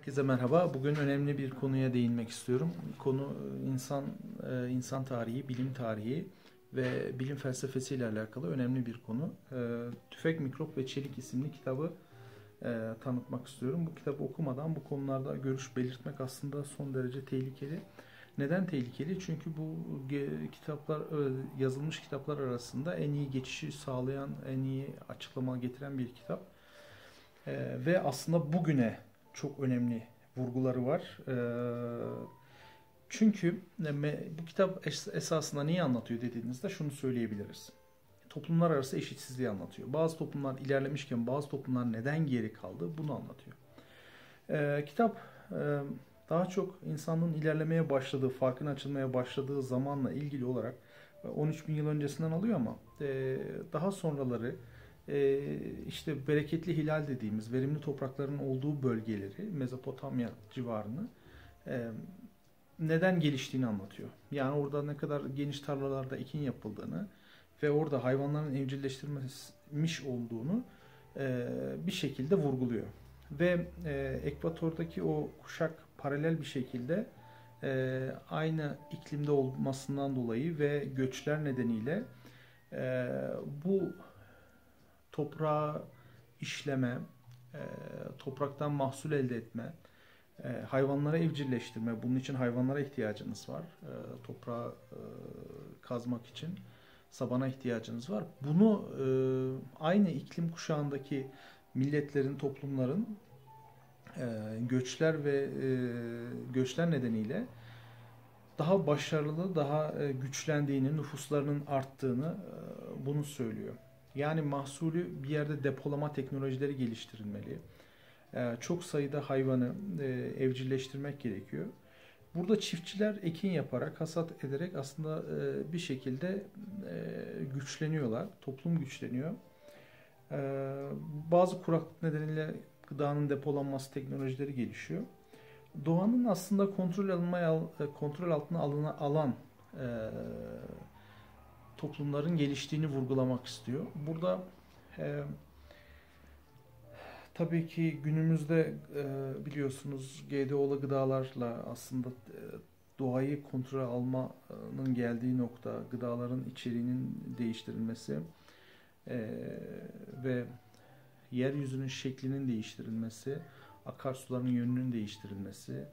Herkese merhaba. Bugün önemli bir konuya değinmek istiyorum. Konu insan tarihi, bilim tarihi ve bilim felsefesi ile alakalı önemli bir konu. Tüfek, Mikrop ve Çelik isimli kitabı tanıtmak istiyorum. Bu kitabı okumadan bu konularda görüş belirtmek aslında son derece tehlikeli. Neden tehlikeli? Çünkü bu kitaplar, yazılmış kitaplar arasında en iyi geçişi sağlayan, en iyi açıklama getiren bir kitap. Ve aslında bugüne çok önemli vurguları var. Çünkü bu kitap esasında neyi anlatıyor dediğinizde şunu söyleyebiliriz. Toplumlar arası eşitsizliği anlatıyor. Bazı toplumlar ilerlemişken bazı toplumlar neden geri kaldı bunu anlatıyor. Kitap daha çok insanlığın ilerlemeye başladığı, farkın açılmaya başladığı zamanla ilgili olarak 13 bin yıl öncesinden alıyor ama daha sonraları işte bereketli hilal dediğimiz verimli toprakların olduğu bölgeleri, Mezopotamya civarını neden geliştiğini anlatıyor. Yani orada ne kadar geniş tarlalarda ekin yapıldığını ve orada hayvanların evcilleştirilmiş olduğunu bir şekilde vurguluyor. Ve ekvatordaki o kuşak paralel bir şekilde aynı iklimde olmasından dolayı ve göçler nedeniyle bu toprağı işleme, topraktan mahsul elde etme, hayvanlara evcilleştirme, bunun için hayvanlara ihtiyacınız var. Toprağı kazmak için sabana ihtiyacınız var. Bunu aynı iklim kuşağındaki milletlerin, toplumların göçler nedeniyle daha başarılı, daha güçlendiğini, nüfuslarının arttığını bunu söylüyor. Yani mahsulü bir yerde depolama teknolojileri geliştirilmeli. Çok sayıda hayvanı evcilleştirmek gerekiyor. Burada çiftçiler ekin yaparak, hasat ederek aslında bir şekilde güçleniyorlar. Toplum güçleniyor. Bazı kuraklık nedeniyle gıdanın depolanması teknolojileri gelişiyor. Doğanın aslında kontrol altına alan toplumların geliştiğini vurgulamak istiyor. Burada tabii ki günümüzde biliyorsunuz GDO'lu gıdalarla aslında doğayı kontrol almanın geldiği nokta, gıdaların içeriğinin değiştirilmesi ve yeryüzünün şeklinin değiştirilmesi, akarsuların yönünün değiştirilmesi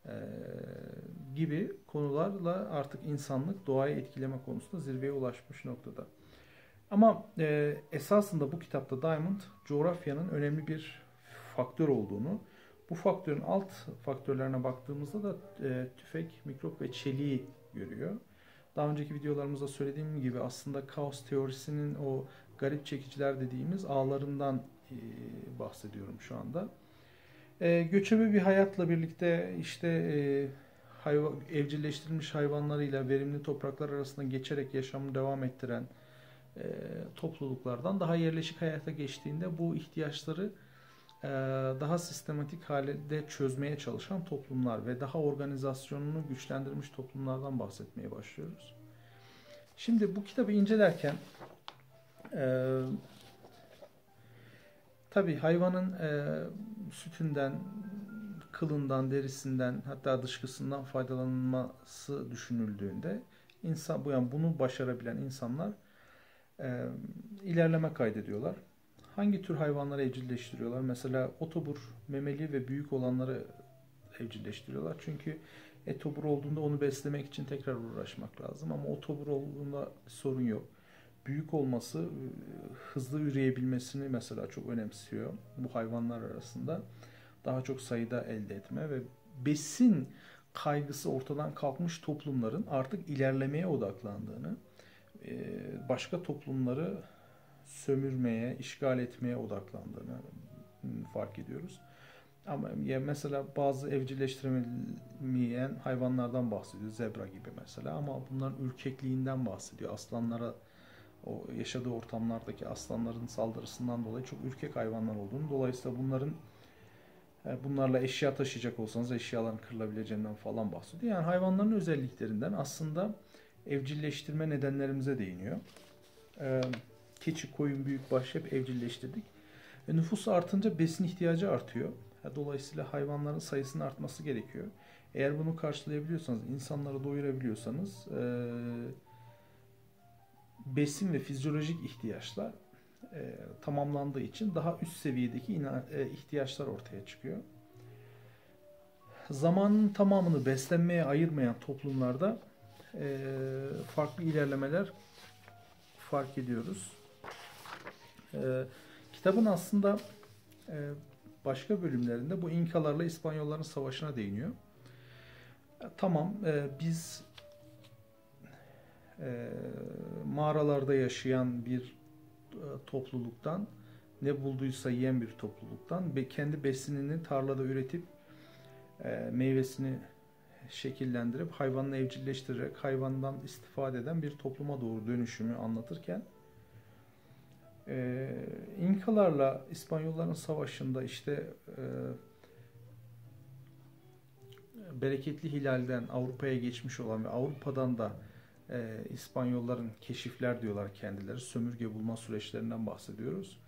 gibi konularla artık insanlık doğayı etkileme konusunda zirveye ulaşmış noktada. Ama esasında bu kitapta Diamond, coğrafyanın önemli bir faktör olduğunu, bu faktörün alt faktörlerine baktığımızda da tüfek, mikrop ve çeliği görüyor. Daha önceki videolarımızda söylediğim gibi aslında kaos teorisinin o garip çekiciler dediğimiz ağlarından bahsediyorum şu anda. Göçebe bir hayatla birlikte işte evcilleştirilmiş hayvanlarıyla verimli topraklar arasında geçerek yaşamını devam ettiren topluluklardan daha yerleşik hayata geçtiğinde bu ihtiyaçları daha sistematik halde çözmeye çalışan toplumlar ve daha organizasyonunu güçlendirmiş toplumlardan bahsetmeye başlıyoruz. Şimdi bu kitabı incelerken tabii hayvanın sütünden, kılından, derisinden hatta dışkısından faydalanılması düşünüldüğünde bunu başarabilen insanlar ilerleme kaydediyorlar. Hangi tür hayvanları evcilleştiriyorlar? Mesela otobur, memeli ve büyük olanları evcilleştiriyorlar. Çünkü etobur olduğunda onu beslemek için tekrar uğraşmak lazım. Ama otobur olduğunda sorun yok. Büyük olması, hızlı üreyebilmesini mesela çok önemsiyor bu hayvanlar arasında. Daha çok sayıda elde etme ve besin kaygısı ortadan kalkmış toplumların artık ilerlemeye odaklandığını, başka toplumları sömürmeye, işgal etmeye odaklandığını fark ediyoruz. Ama mesela bazı evcilleştiremeyen hayvanlardan bahsediyor. Zebra gibi mesela. Ama bunların ürkekliğinden bahsediyor. Aslanlara, o yaşadığı ortamlardaki aslanların saldırısından dolayı çok ürkek hayvanlar olduğunu. Dolayısıyla bunlarla eşya taşıyacak olsanız eşyaların kırılabileceğinden falan bahsediyor. Yani hayvanların özelliklerinden aslında evcilleştirme nedenlerimize değiniyor. Keçi, koyun, büyükbaş hep evcilleştirdik. Nüfus artınca besin ihtiyacı artıyor. Dolayısıyla hayvanların sayısının artması gerekiyor. Eğer bunu karşılayabiliyorsanız, insanları doyurabiliyorsanız besin ve fizyolojik ihtiyaçlar tamamlandığı için daha üst seviyedeki ihtiyaçlar ortaya çıkıyor. Zamanın tamamını beslenmeye ayırmayan toplumlarda farklı ilerlemeler fark ediyoruz. Kitabın aslında başka bölümlerinde bu İnkalarla İspanyolların savaşına değiniyor. Tamam, biz mağaralarda yaşayan bir topluluktan, ne bulduysa yiyen bir topluluktan ve kendi besinini tarlada üretip meyvesini şekillendirip hayvanla evcilleştirerek hayvandan istifade eden bir topluma doğru dönüşümü anlatırken İnkalarla İspanyolların savaşında işte bereketli hilalden Avrupa'ya geçmiş olan ve Avrupa'dan da İspanyolların keşifler diyorlar kendileri, sömürge bulma süreçlerinden bahsediyoruz.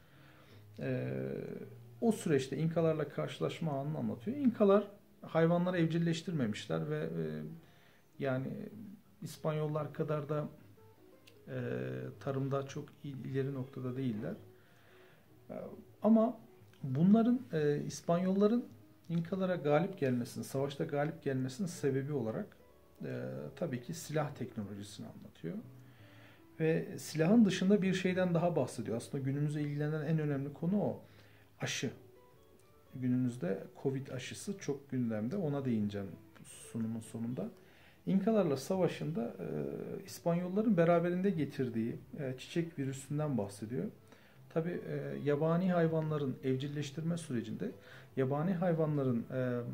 O süreçte İnkalarla karşılaşma anını anlatıyor. İnkalar hayvanları evcilleştirmemişler ve yani İspanyollar kadar da tarımda çok ileri noktada değiller. Ama bunların İspanyolların İnkalara galip gelmesinin, savaşta galip gelmesinin sebebi olarak tabii ki silah teknolojisini anlatıyor. Ve silahın dışında bir şeyden daha bahsediyor. Aslında günümüzde ilgilenen en önemli konu o. Aşı. Günümüzde Covid aşısı çok gündemde. Ona değineceğim sunumun sonunda. İnkalarla savaşında İspanyolların beraberinde getirdiği çiçek virüsünden bahsediyor. Tabii yabani hayvanların evcilleştirme sürecinde yabani hayvanların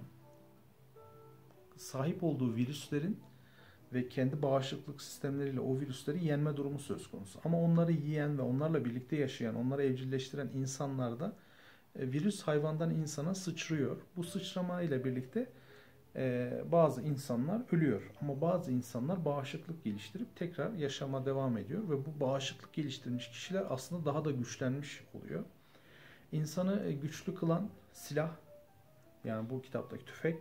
sahip olduğu virüslerin ve kendi bağışıklık sistemleriyle o virüsleri yenme durumu söz konusu. Ama onları yiyen ve onlarla birlikte yaşayan, onları evcilleştiren insanlarda virüs hayvandan insana sıçrıyor. Bu sıçrama ile birlikte bazı insanlar ölüyor. Ama bazı insanlar bağışıklık geliştirip tekrar yaşama devam ediyor. Ve bu bağışıklık geliştirmiş kişiler aslında daha da güçlenmiş oluyor. İnsanı güçlü kılan silah, yani bu kitaptaki tüfek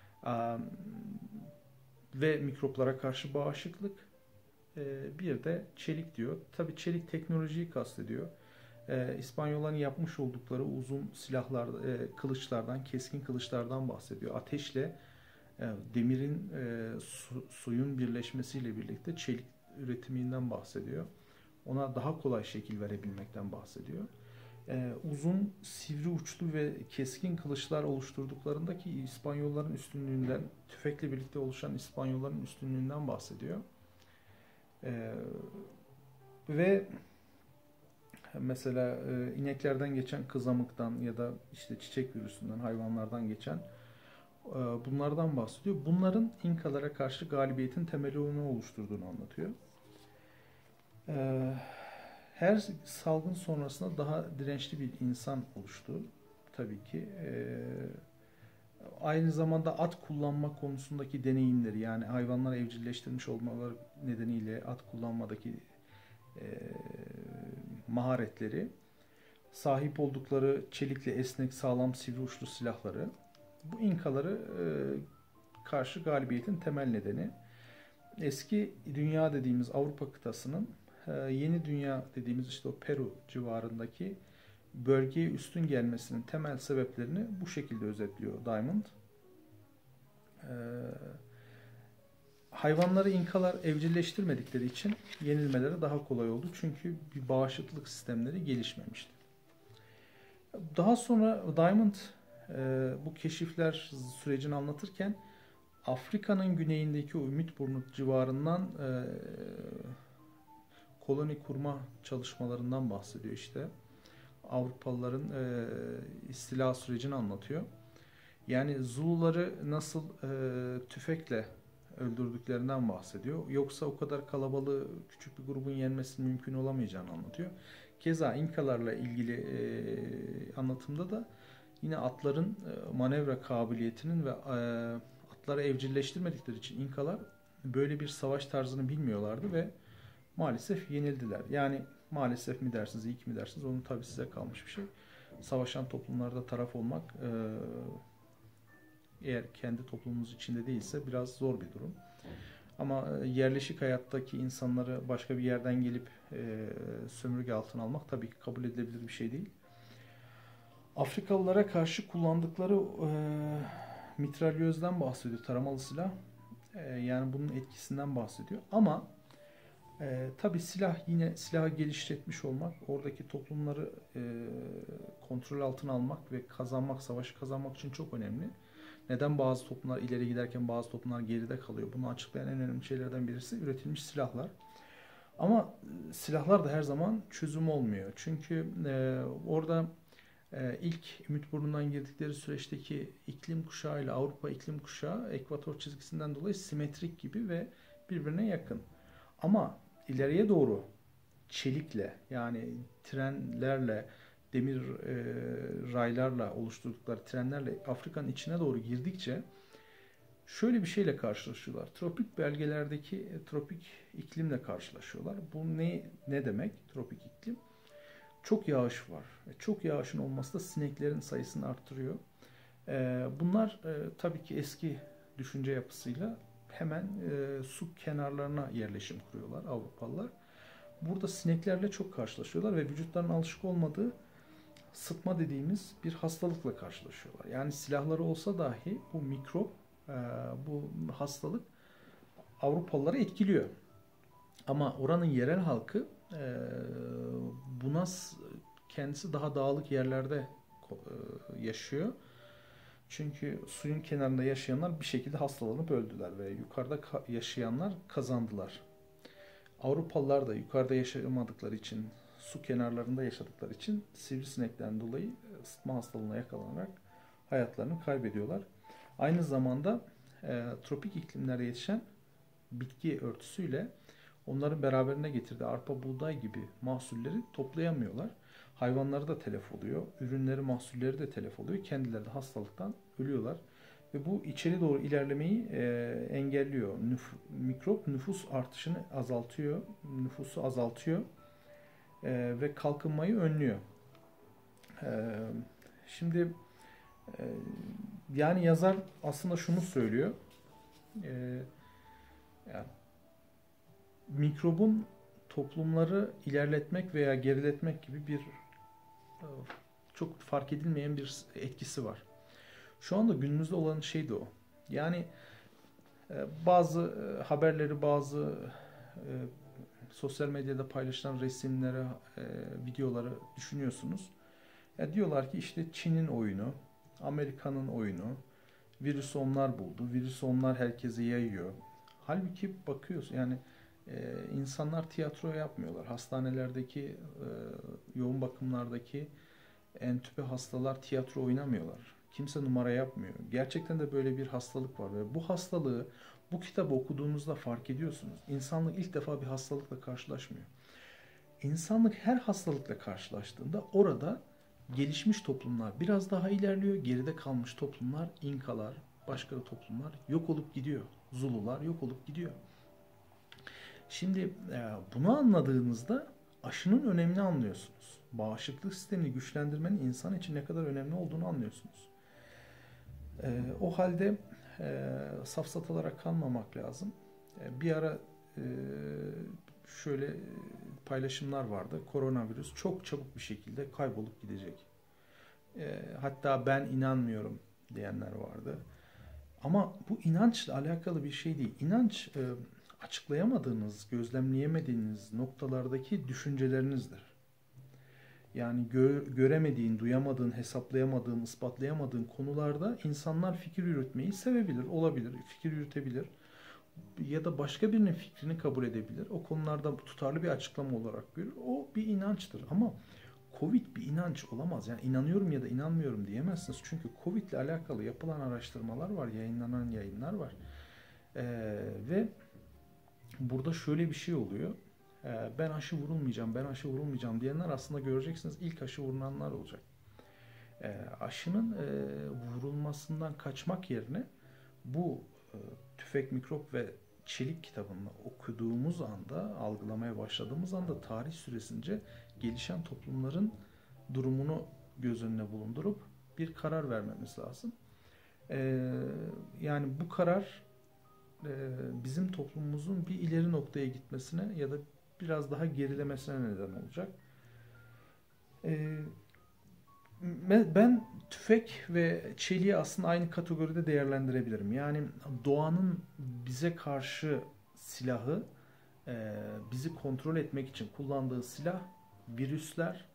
ve mikroplara karşı bağışıklık, bir de çelik diyor. Tabii çelik teknolojiyi kastediyor. İspanyolların yapmış oldukları uzun silahlar, kılıçlardan, keskin kılıçlardan bahsediyor. Ateşle demirin, suyun birleşmesiyle birlikte çelik üretiminden bahsediyor. Ona daha kolay şekil verebilmekten bahsediyor. Uzun, sivri uçlu ve keskin kılıçlar oluşturduklarındaki İspanyolların üstünlüğünden, tüfekle birlikte oluşan İspanyolların üstünlüğünden bahsediyor. Ve mesela ineklerden geçen kızamıktan ya da işte çiçek virüsünden, hayvanlardan geçen bunlardan bahsediyor. Bunların İnkalara karşı galibiyetin temelini oluşturduğunu anlatıyor. Her salgın sonrasında daha dirençli bir insan oluştu. Tabii ki. Aynı zamanda at kullanma konusundaki deneyimleri, yani hayvanları evcilleştirmiş olmaları nedeniyle at kullanmadaki maharetleri, sahip oldukları çelikle esnek, sağlam, sivri uçlu silahları, bu İnkaları karşı galibiyetin temel nedeni. Eski dünya dediğimiz Avrupa kıtasının yeni dünya dediğimiz işte o Peru civarındaki bölgeye üstün gelmesinin temel sebeplerini bu şekilde özetliyor Diamond. Hayvanları İnkalar evcilleştirmedikleri için yenilmeleri daha kolay oldu. Çünkü bir bağışıklık sistemleri gelişmemişti. Daha sonra Diamond bu keşifler sürecini anlatırken Afrika'nın güneyindeki o Ümitburnu civarından koloni kurma çalışmalarından bahsediyor işte. Avrupalıların istila sürecini anlatıyor. Yani Zuluları nasıl tüfekle öldürdüklerinden bahsediyor. Yoksa o kadar kalabalığı küçük bir grubun yenmesinin mümkün olamayacağını anlatıyor. Keza İnkalarla ilgili anlatımda da yine atların manevra kabiliyetinin ve atları evcilleştirmedikleri için İnkalar böyle bir savaş tarzını bilmiyorlardı ve maalesef yenildiler. Yani maalesef mi dersiniz, iyi mi dersiniz, onun tabii size kalmış bir şey. savaşan toplumlarda taraf olmak eğer kendi toplumumuz içinde değilse biraz zor bir durum. Ama yerleşik hayattaki insanları başka bir yerden gelip sömürge altına almak tabii ki kabul edilebilir bir şey değil. Afrikalılara karşı kullandıkları mitralyözden bahsediyor, taramalı silah. Yani bunun etkisinden bahsediyor. Ama tabii yine silahı geliştirmiş olmak, oradaki toplumları kontrol altına almak ve savaşı kazanmak için çok önemli. Neden bazı toplumlar ileri giderken bazı toplumlar geride kalıyor? Bunu açıklayan en önemli şeylerden birisi üretilmiş silahlar. Ama silahlar da her zaman çözüm olmuyor. Çünkü orada ilk Ümitburnu'ndan girdikleri süreçteki iklim kuşağı ile Avrupa iklim kuşağı ekvator çizgisinden dolayı simetrik gibi ve birbirine yakın. Ama ileriye doğru çelikle, yani trenlerle, demir raylarla oluşturdukları trenlerle Afrika'nın içine doğru girdikçe şöyle bir şeyle karşılaşıyorlar. Tropik bölgelerdeki tropik iklimle karşılaşıyorlar. Bu ne demek? Tropik iklim. Çok yağış var. Çok yağışın olması da sineklerin sayısını arttırıyor. Bunlar tabii ki eski düşünce yapısıyla hemen su kenarlarına yerleşim kuruyorlar Avrupalılar. Burada sineklerle çok karşılaşıyorlar ve vücutlarının alışık olmadığı sıtma dediğimiz bir hastalıkla karşılaşıyorlar. Yani silahları olsa dahi bu mikrop, bu hastalık Avrupalıları etkiliyor. Ama oranın yerel halkı buna kendisi daha dağlık yerlerde yaşıyor. Çünkü suyun kenarında yaşayanlar bir şekilde hastalanıp öldüler ve yukarıda yaşayanlar kazandılar. Avrupalılar da yukarıda yaşamadıkları için, su kenarlarında yaşadıkları için sivrisinekten dolayı sıtma hastalığına yakalanarak hayatlarını kaybediyorlar. Aynı zamanda tropik iklimlerde yetişen bitki örtüsüyle onların beraberine getirdiği arpa, buğday gibi mahsulleri toplayamıyorlar. Hayvanları da telef oluyor, ürünleri, mahsulleri de telef oluyor. Kendileri de hastalıktan ölüyorlar. Ve bu içeri doğru ilerlemeyi engelliyor. Mikrop nüfus artışını azaltıyor, nüfusu azaltıyor ve kalkınmayı önlüyor. Şimdi yani yazar aslında şunu söylüyor. Yani mikrobun toplumları ilerletmek veya geriletmek gibi bir çok fark edilmeyen bir etkisi var. Şu anda günümüzde olan şey de o. Yani bazı haberleri, bazı sosyal medyada paylaşılan resimleri, videoları düşünüyorsunuz. Diyorlar ki işte Çin'in oyunu, Amerika'nın oyunu, virüsü onlar buldu, virüsü onlar herkese yayıyor. Halbuki bakıyorsun yani insanlar tiyatro yapmıyorlar. Hastanelerdeki, yoğun bakımlardaki entübe hastalar tiyatro oynamıyorlar. Kimse numara yapmıyor. Gerçekten de böyle bir hastalık var ve bu hastalığı bu kitabı okuduğunuzda fark ediyorsunuz. İnsanlık ilk defa bir hastalıkla karşılaşmıyor. İnsanlık her hastalıkla karşılaştığında orada gelişmiş toplumlar biraz daha ilerliyor. Geride kalmış toplumlar, İnkalar, başka toplumlar yok olup gidiyor. Zulular yok olup gidiyor. Şimdi bunu anladığınızda aşının önemini anlıyorsunuz. Bağışıklık sistemini güçlendirmenin insan için ne kadar önemli olduğunu anlıyorsunuz. O halde safsatalara kalmamak lazım. Bir ara şöyle paylaşımlar vardı. Koronavirüs çok çabuk bir şekilde kaybolup gidecek. Hatta ben inanmıyorum diyenler vardı. Ama bu inançla alakalı bir şey değil. İnanç açıklayamadığınız, gözlemleyemediğiniz noktalardaki düşüncelerinizdir. Yani göremediğin, duyamadığın, hesaplayamadığın, ispatlayamadığın konularda insanlar fikir yürütmeyi sevebilir, olabilir, fikir yürütebilir. Ya da başka birinin fikrini kabul edebilir. O konularda tutarlı bir açıklama olarak görür. O bir inançtır. Ama Covid bir inanç olamaz. Yani inanıyorum ya da inanmıyorum diyemezsiniz. Çünkü Covid ile alakalı yapılan araştırmalar var, yayınlanan yayınlar var. Ve burada şöyle bir şey oluyor. Ben aşı vurulmayacağım diyenler aslında göreceksiniz ilk aşı vurunanlar olacak. Aşının vurulmasından kaçmak yerine bu Tüfek, Mikrop ve Çelik kitabını okuduğumuz anda, algılamaya başladığımız anda tarih süresince gelişen toplumların durumunu göz önüne bulundurup bir karar vermemiz lazım. Yani bu karar bizim toplumumuzun bir ileri noktaya gitmesine ya da biraz daha gerilemesine neden olacak. Ben tüfek ve çeliği aslında aynı kategoride değerlendirebilirim. Yani doğanın bize karşı silahı, bizi kontrol etmek için kullandığı silah, virüsler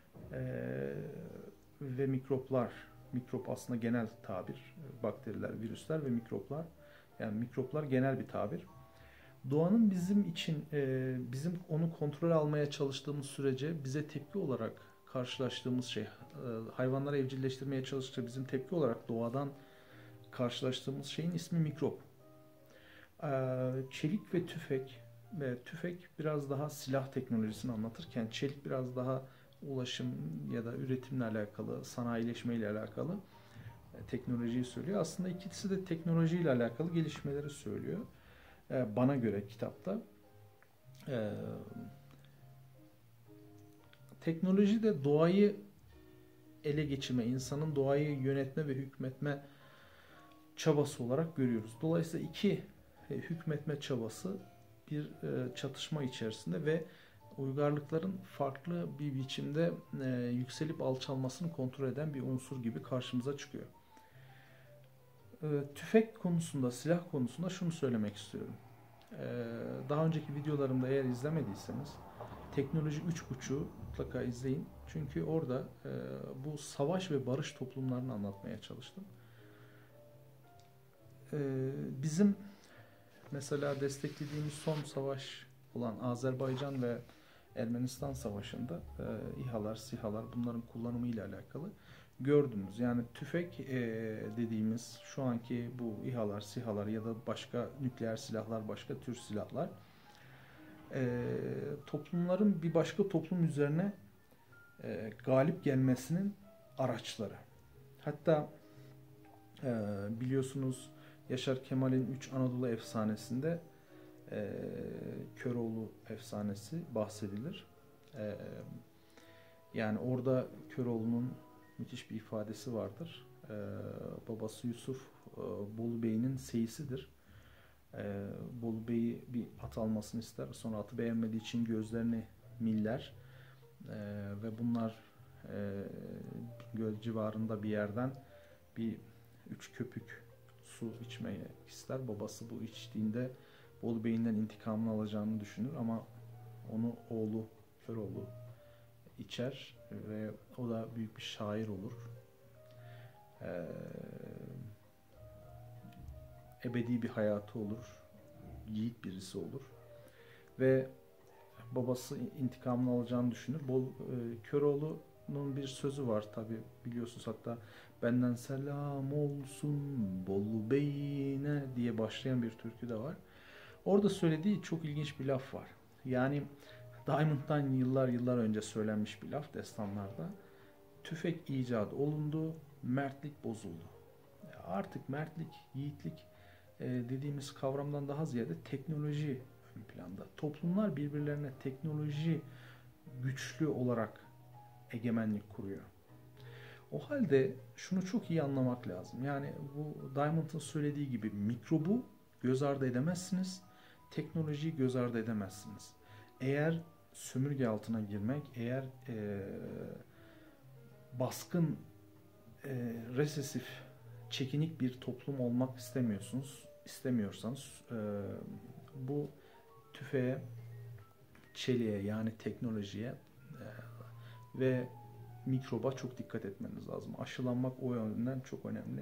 ve mikroplar. Mikrop aslında genel tabir. Bakteriler, virüsler ve mikroplar. Yani mikroplar genel bir tabir. Doğanın bizim için, bizim onu kontrol almaya çalıştığımız sürece bize tepki olarak karşılaştığımız şey, hayvanları evcilleştirmeye çalıştığı bizim tepki olarak doğadan karşılaştığımız şeyin ismi mikrop. Çelik ve tüfek biraz daha silah teknolojisini anlatırken çelik biraz daha ulaşım ya da üretimle alakalı, sanayileşmeyle alakalı teknolojiyi söylüyor. Aslında ikisi de teknolojiyle alakalı gelişmeleri söylüyor. Bana göre kitapta. Teknoloji de doğayı ele geçirme, insanın doğayı yönetme ve hükmetme çabası olarak görüyoruz. Dolayısıyla iki hükmetme çabası bir çatışma içerisinde ve uygarlıkların farklı bir biçimde yükselip alçalmasını kontrol eden bir unsur gibi karşımıza çıkıyor. Tüfek konusunda, silah konusunda şunu söylemek istiyorum. Daha önceki videolarımda eğer izlemediyseniz Teknoloji 3.5'u mutlaka izleyin. Çünkü orada bu savaş ve barış toplumlarını anlatmaya çalıştım. Bizim mesela desteklediğimiz son savaş olan Azerbaycan ve Ermenistan Savaşı'nda İHA'lar, SİHA'lar bunların kullanımı ile alakalı gördünüz. Yani tüfek dediğimiz şu anki bu İHA'lar, SİHA'lar ya da başka nükleer silahlar, başka tür silahlar toplumların bir başka toplum üzerine galip gelmesinin araçları. Hatta biliyorsunuz Yaşar Kemal'in 3 Anadolu efsanesinde Köroğlu efsanesi bahsedilir. Yani orada Köroğlu'nun müthiş bir ifadesi vardır. Babası Yusuf Bolu Bey'in seyisidir. Bolu Bey'i bir at almasını ister. Sonra atı beğenmediği için gözlerini miller. Ve bunlar göl civarında bir yerden bir 3 köpük su içmeye ister. Babası bu içtiğinde Bolu Bey'inden intikamını alacağını düşünür ama onu oğlu Köroğlu içer ve o da büyük bir şair olur. Ebedi bir hayatı olur. Yiğit birisi olur. Ve babası intikamını alacağını düşünür. Köroğlu'nun bir sözü var tabi biliyorsunuz, hatta benden selam olsun Bolu Bey'ine diye başlayan bir türkü de var. Orada söylediği çok ilginç bir laf var. Yani Diamond'dan yıllar önce söylenmiş bir laf destanlarda. Tüfek icat olundu, mertlik bozuldu. Artık mertlik, yiğitlik dediğimiz kavramdan daha ziyade teknoloji ön planda. Toplumlar birbirlerine teknoloji güçlü olarak egemenlik kuruyor. O halde şunu çok iyi anlamak lazım. Yani bu Diamond'ın söylediği gibi mikrobu göz ardı edemezsiniz, teknolojiyi göz ardı edemezsiniz. Eğer sömürge altına girmek, eğer baskın, resesif, çekinik bir toplum olmak istemiyorsanız bu tüfeğe, çeliğe yani teknolojiye ve mikroba çok dikkat etmeniz lazım. Aşılanmak o yönden çok önemli.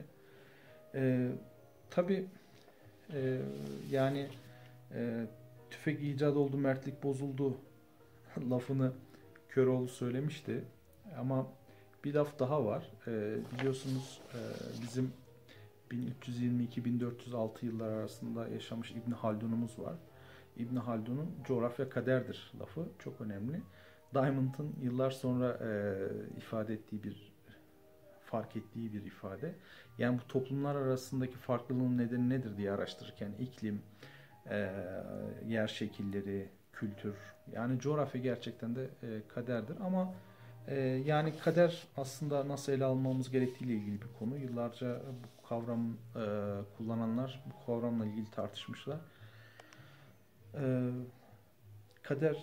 Tabii yani tüfek icat oldu, mertlik bozuldu lafını Köroğlu söylemişti. Ama bir laf daha var. Biliyorsunuz bizim 1322-1406 yıllar arasında yaşamış İbn Haldun'umuz var. İbn Haldun'un coğrafya kaderdir lafı çok önemli. Diamond'ın yıllar sonra ifade ettiği fark ettiği bir ifade. Yani bu toplumlar arasındaki farklılığın nedeni nedir diye araştırırken iklim, yer şekilleri, kültür, yani coğrafya gerçekten de kaderdir ama Yani kader aslında nasıl ele almamız gerektiğiyle ilgili bir konu. Yıllarca bu kavram kullananlar bu kavramla ilgili tartışmışlar. E, Kader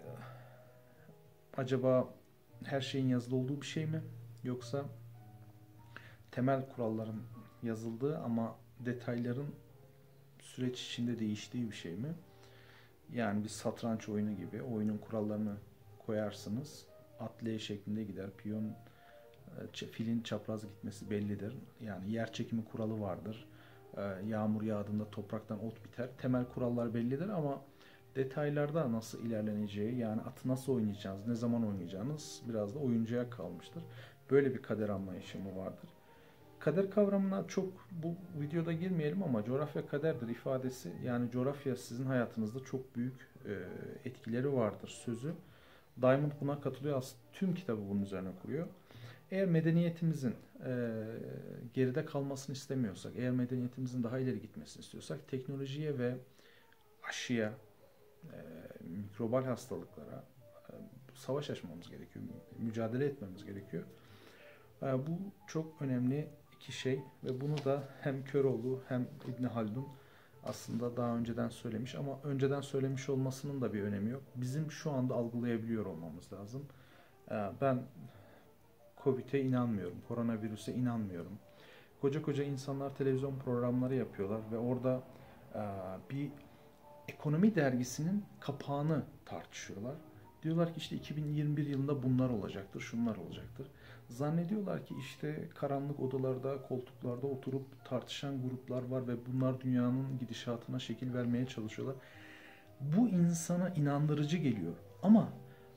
acaba her şeyin yazılı olduğu bir şey mi? Yoksa temel kuralların yazıldığı ama detayların süreç içinde değiştiği bir şey mi? Yani bir satranç oyunu gibi oyunun kurallarını koyarsınız. At L şeklinde gider. Piyon filin çapraz gitmesi bellidir. Yani yer çekimi kuralı vardır. Yağmur yağdığında topraktan ot biter. Temel kurallar bellidir ama detaylarda nasıl ilerleneceği, yani atı nasıl oynayacağınız, ne zaman oynayacağınız biraz da oyuncuya kalmıştır. Böyle bir kader anlayışı mı vardır? Kader kavramına çok bu videoda girmeyelim ama coğrafya kaderdir ifadesi, yani coğrafya sizin hayatınızda çok büyük etkileri vardır sözü. Diamond buna katılıyor. Aslında tüm kitabı bunun üzerine kuruyor. Eğer medeniyetimizin geride kalmasını istemiyorsak, eğer medeniyetimizin daha ileri gitmesini istiyorsak teknolojiye ve aşıya, e, mikrobal hastalıklara savaş açmamız gerekiyor. Mücadele etmemiz gerekiyor. Bu çok önemli iki şey ve bunu da hem Köroğlu hem İbn Haldun aslında daha önceden söylemiş ama önceden söylemiş olmasının da bir önemi yok. Bizim şu anda algılayabiliyor olmamız lazım. Ben Covid'e inanmıyorum, koronavirüse inanmıyorum. Koca koca insanlar televizyon programları yapıyorlar ve orada bir ekonomi dergisinin kapağını tartışıyorlar. Diyorlar ki işte 2021 yılında bunlar olacaktır, şunlar olacaktır. Zannediyorlar ki işte karanlık odalarda, koltuklarda oturup tartışan gruplar var ve bunlar dünyanın gidişatına şekil vermeye çalışıyorlar. Bu insana inandırıcı geliyor. Ama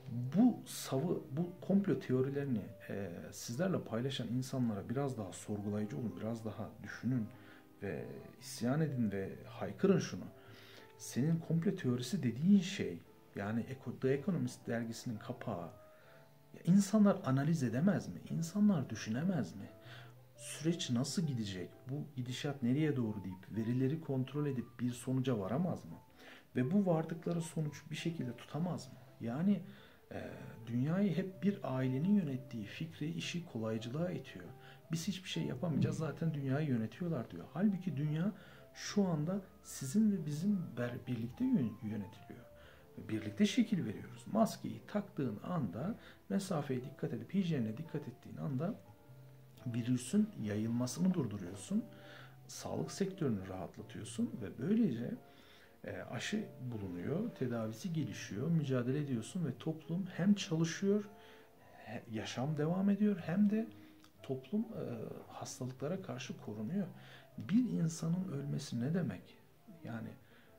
bu komplo teorilerini sizlerle paylaşan insanlara biraz daha sorgulayıcı olun, biraz daha düşünün ve isyan edin ve haykırın şunu. Senin komplo teorisi dediğin şey, yani The Economist dergisinin kapağı, insanlar analiz edemez mi? İnsanlar düşünemez mi? Süreç nasıl gidecek? Bu gidişat nereye doğru deyip verileri kontrol edip bir sonuca varamaz mı? Ve bu vardıkları sonuç bir şekilde tutamaz mı? Yani dünyayı hep bir ailenin yönettiği fikri işi kolaycılığa itiyor. Biz hiçbir şey yapamayacağız, zaten dünyayı yönetiyorlar diyor. Halbuki dünya şu anda sizin ve bizim birlikte yönetiliyor. Birlikte şekil veriyoruz. Maskeyi taktığın anda, mesafeye dikkat edip hijyenine dikkat ettiğin anda virüsün yayılmasını durduruyorsun. Sağlık sektörünü rahatlatıyorsun ve böylece aşı bulunuyor, tedavisi gelişiyor, mücadele ediyorsun ve toplum hem çalışıyor, yaşam devam ediyor hem de toplum hastalıklara karşı korunuyor. Bir insanın ölmesi ne demek? Yani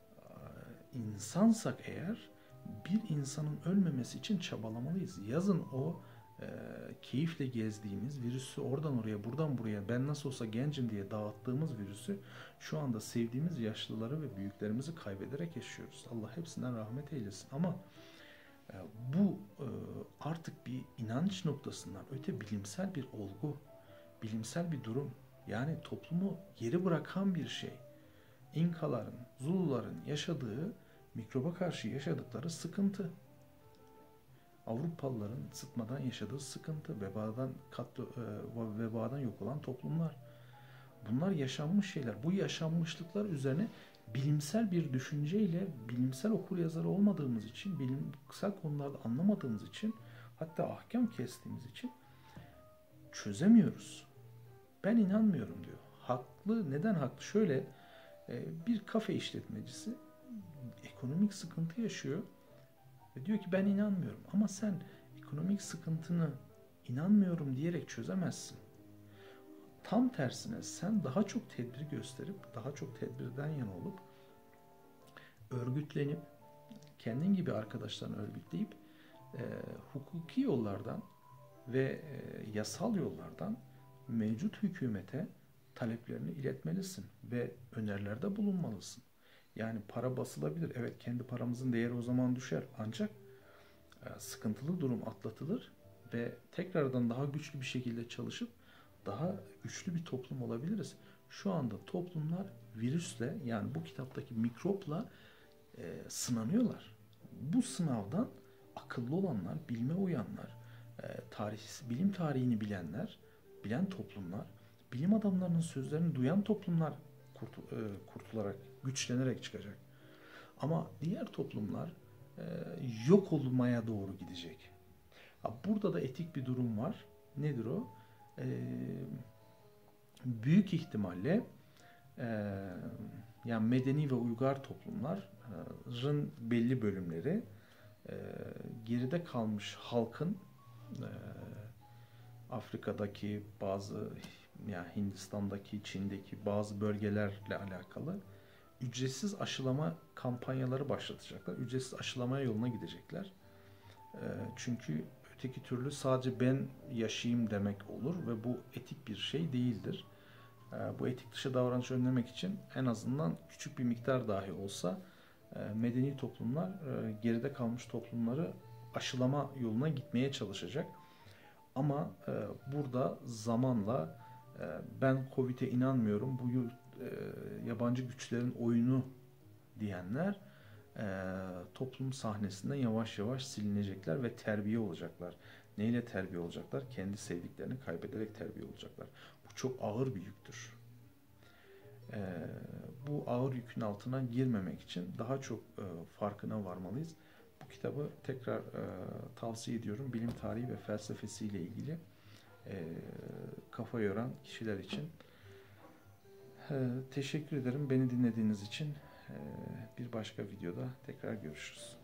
insansak eğer bir insanın ölmemesi için çabalamalıyız. Yazın o keyifle gezdiğimiz virüsü oradan oraya buradan buraya ben nasıl olsa gencim diye dağıttığımız virüsü şu anda sevdiğimiz yaşlıları ve büyüklerimizi kaybederek yaşıyoruz. Allah hepsinden rahmet eylesin. Ama e, bu artık bir inanç noktasından öte bilimsel bir olgu, bilimsel bir durum. Yani toplumu geri bırakan bir şey. İnkaların, Zuluların yaşadığı, mikroba karşı yaşadıkları sıkıntı. Avrupalıların sıtmadan yaşadığı sıkıntı, vebadan yok olan toplumlar. Bunlar yaşanmış şeyler. Bu yaşanmışlıklar üzerine bilimsel bir düşünceyle, bilimsel okuryazarı olmadığımız için, bilimsel konularda anlamadığımız için, hatta ahkam kestiğimiz için çözemiyoruz. Ben inanmıyorum diyor. Haklı. Neden haklı? Şöyle, bir kafe işletmecisi ekonomik sıkıntı yaşıyor ve diyor ki ben inanmıyorum. Ama sen ekonomik sıkıntını inanmıyorum diyerek çözemezsin. Tam tersine sen daha çok tedbir gösterip, daha çok tedbirden yana olup, örgütlenip, kendin gibi arkadaşlarını örgütleyip, hukuki yollardan ve yasal yollardan mevcut hükümete taleplerini iletmelisin ve önerilerde bulunmalısın. Yani para basılabilir. Evet, kendi paramızın değeri o zaman düşer. Ancak sıkıntılı durum atlatılır ve tekrardan daha güçlü bir şekilde çalışıp daha güçlü bir toplum olabiliriz. Şu anda toplumlar virüsle, yani bu kitaptaki mikropla sınanıyorlar. Bu sınavdan akıllı olanlar, bilime uyanlar, bilim tarihini bilenler, bilen toplumlar, bilim adamlarının sözlerini duyan toplumlar kurtularak, güçlenerek çıkacak. Ama diğer toplumlar yok olmaya doğru gidecek. Burada da etik bir durum var. Nedir o? Büyük ihtimalle yani medeni ve uygar toplumların belli bölümleri geride kalmış halkın Afrika'daki bazı, yani Hindistan'daki, Çin'deki bazı bölgelerle alakalı ücretsiz aşılama kampanyaları başlatacaklar. Ücretsiz aşılamaya yoluna gidecekler. Çünkü öteki türlü sadece ben yaşayayım demek olur ve bu etik bir şey değildir. Bu etik dışı davranışı önlemek için en azından küçük bir miktar dahi olsa medeni toplumlar geride kalmış toplumları aşılama yoluna gitmeye çalışacak. Ama burada zamanla ben Covid'e inanmıyorum, bu yabancı güçlerin oyunu diyenler toplum sahnesinden yavaş yavaş silinecekler ve terbiye olacaklar. Neyle terbiye olacaklar? Kendi sevdiklerini kaybederek terbiye olacaklar. Bu çok ağır bir yüktür. Bu ağır yükün altına girmemek için daha çok farkına varmalıyız. Bu kitabı tekrar tavsiye ediyorum. Bilim tarihi ve felsefesiyle ilgili kafa yoran kişiler için. Teşekkür ederim beni dinlediğiniz için. Bir başka videoda tekrar görüşürüz.